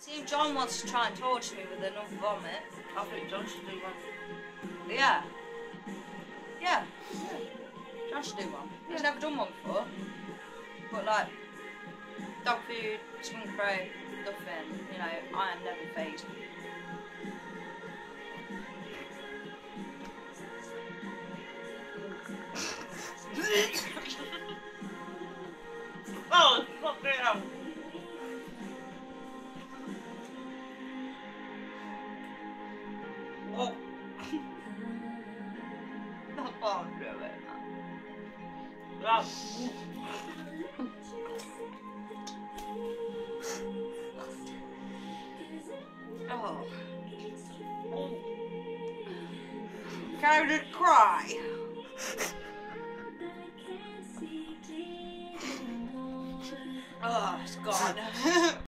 See if John wants to try and torture me with another vomit. I think John should do one. Yeah. Yeah. John should do one. He's never done one before. But like, dog food, skunk crow, nothing, you know, I am never phased. Oh, fuck it out. Oh. I can't do it. Right. Oh. Can I just cry?